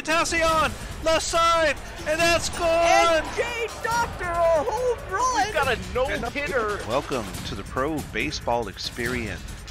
Tentacion, left side, and that's gone. And Jay Doctor, a home run. He's got a no-hitter. Welcome to the Pro Baseball Experience.